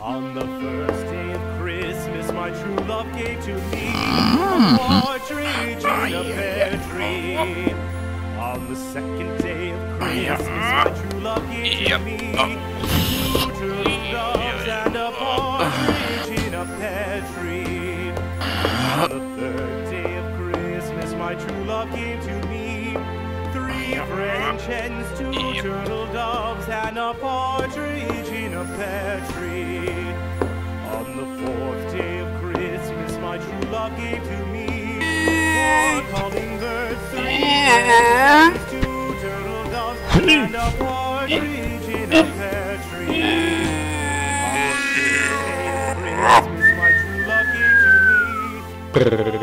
On the first day of Christmas, my true love gave to me a partridge in a pear tree. On the second day of Christmas, my true love gave to me 2 turtle doves and a partridge in a pear tree. On the third day of Christmas, my true love gave to me 3 French hens, 2 turtle doves, and a partridge in a pear tree. On the fourth day of Christmas, my true love gave to me 4 calling-birds, 3 hens, 2 turtle doves, and a partridge in a pear tree. On the fifth day of Christmas, my true love gave to me